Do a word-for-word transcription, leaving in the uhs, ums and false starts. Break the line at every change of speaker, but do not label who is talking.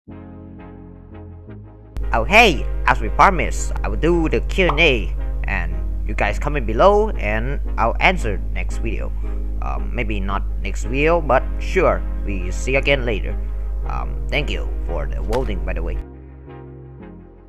Oh hey, as we promised, I will do the Q and A, and you guys comment below and I'll answer next video. Um, maybe not next video, but sure, we see again later. Um, thank you for the voting, by the way.